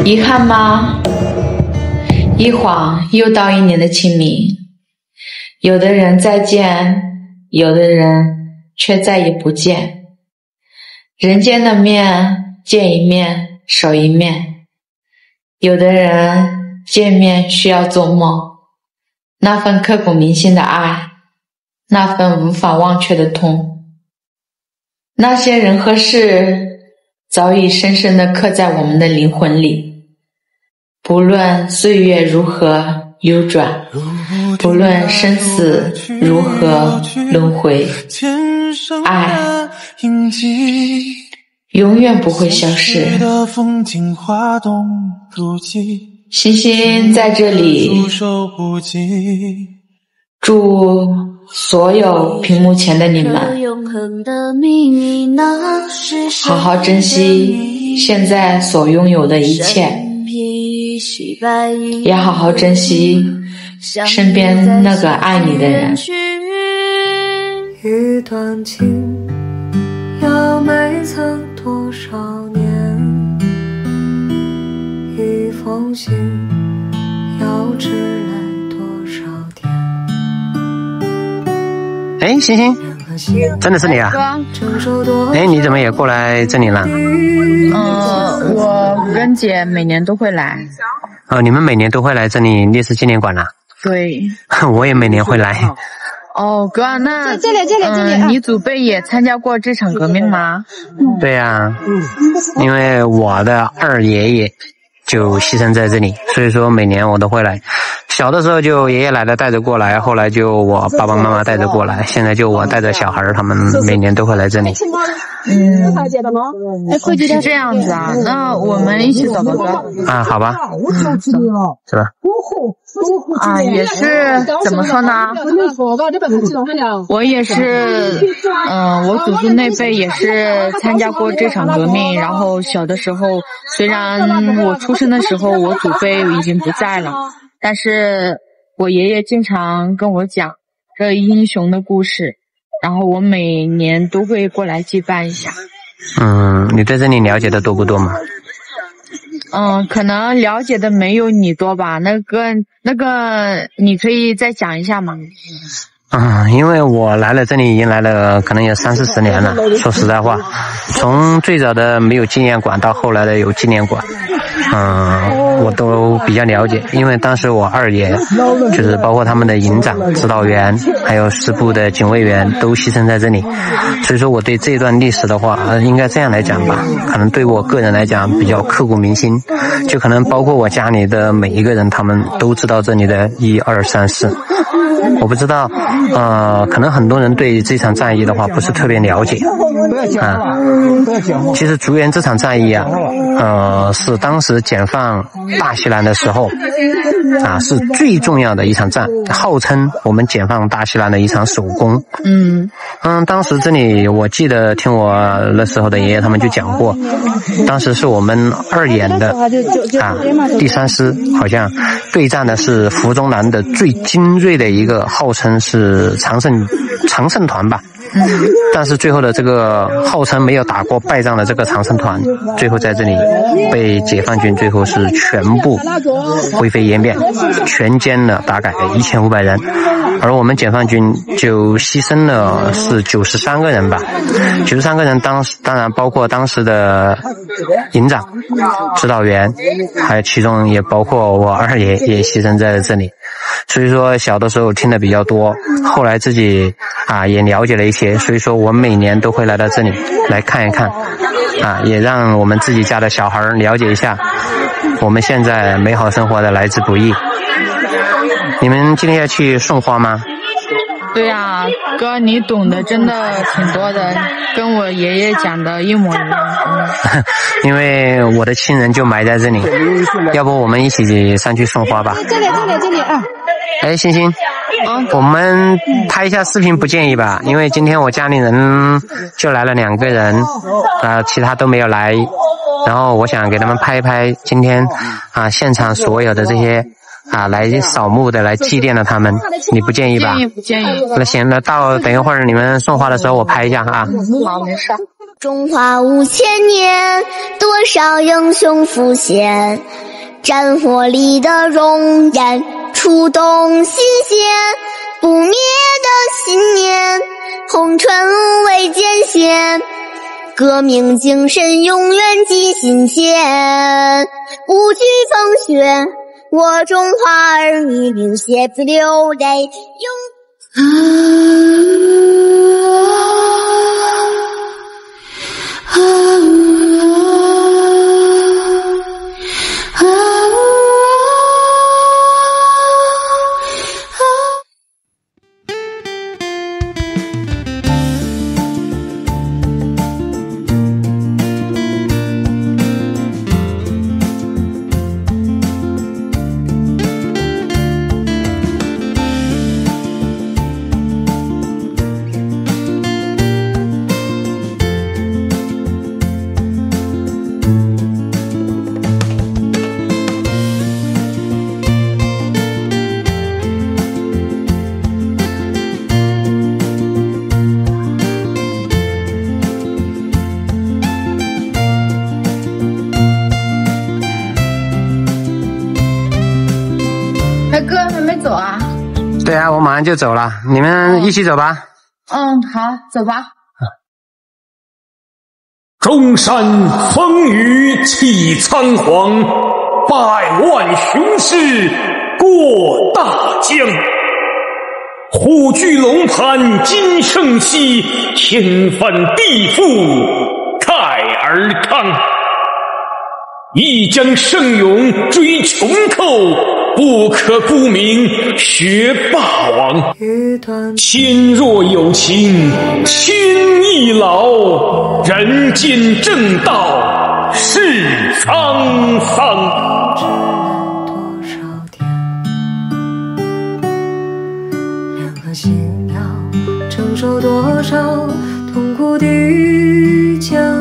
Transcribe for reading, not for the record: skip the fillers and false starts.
遗憾吗？一晃又到1年的清明，有的人再见，有的人却再也不见。人间的面，见一面，守一面。有的人见面需要做梦，那份刻骨铭心的爱，那份无法忘却的痛，那些人和事早已深深地刻在我们的灵魂里。不论岁月如何流转，不论生死如何轮回，爱永远不会消失。星星在这里祝所有屏幕前的你们好好珍惜现在所拥有的一切，也好好珍惜身边那个爱你的人。 一段情要埋藏多少年，一封信要迟来多少天。 哎，星星，真的是你啊？哎，你怎么也过来这里了？ 我跟姐每年都会来。 哦，你们每年都会来这里烈士纪念馆啊？ 对。 我也每年会来。 哦，哥，那这里，你祖辈也参加过这场革命吗？ 对呀，因为我的二爷爷就牺牲在这里，所以说每年我都会来。小的时候就爷爷奶奶带着过来，后来就我爸爸妈妈带着过来，现在就我带着小孩，他们每年都会来这里。 是这样子啊，那我们一起走吧，哥。 啊，好吧。是吧？ 啊，也是怎么说呢？我也是，我祖祖那辈也是参加过这场革命。然后小的时候，虽然我出生的时候我祖辈已经不在了，但是我爷爷经常跟我讲这英雄的故事，然后我每年都会过来祭拜一下。 你对这里了解的多不多吗？ 可能了解的没有你多吧。那个你可以再讲一下吗？ 因为我来了这里已经来了可能有30-40年了，说实在话，从最早的没有纪念馆到后来的有纪念馆，我都比较了解。因为当时我二爷就是包括他们的营长、指导员还有师部的警卫员都牺牲在这里，所以说我对这段历史的话应该这样来讲吧，可能对我个人来讲比较刻骨铭心，就可能包括我家里的每一个人他们都知道这里的1、2、3、4。我不知道可能很多人对这场战役的话不是特别了解其实竹园这场战役是当时解放大西南的时候是最重要的一场战，号称我们解放大西南的一场首功。当时这里我记得听我那时候的爷爷他们就讲过，当时是我们2眼的第3师好像对战的是胡宗南的最精锐的一个号称是常胜团吧，但是最后的这个号称没有打过败仗的这个常胜团，最后在这里被解放军最后是全部灰飞烟灭，全歼了大概1500人，而我们解放军就牺牲了是93个人吧，93个人当然包括当时的营长、指导员，还有其中也包括我二爷也牺牲在了这里。所以说小的时候听的比较多，后来自己也了解了一些，所以说我每年都会来到这里来看一看也让我们自己家的小孩了解一下我们现在美好生活的来之不易。你们今天要去送花吗？ 对啊，哥，你懂得真的挺多的，跟我爷爷讲的一模一样。 因为我的亲人就埋在这里，要不我们一起上去送花吧？这里哎，星星，我们拍一下视频不建议吧？因为今天我家里人就来了2个人，其他都没有来，然后我想给他们拍一拍今天现场所有的这些来扫墓的，来祭奠了他们，你不建议吧？ 不建议。 那行，那等一会儿你们送花的时候我拍一下好，没事。 中华5000年，多少英雄复现，战火里的容颜，触动心弦，不灭的信念，红尘无畏艰险，革命精神永远记心间，不惧风雪，我中华儿女流血不流泪， 大哥还没走啊？ 对啊，我马上就走了，你们一起走吧。 嗯，好，走吧。 中山风雨起苍黄，百万雄师过大江。虎踞龙盘今胜昔，天翻地覆盖尔康。一将胜勇追穷寇，不可沽名学霸王。千若有情千亿老，人间正道是沧桑。 多少天，两颗心要承受多少痛苦的煎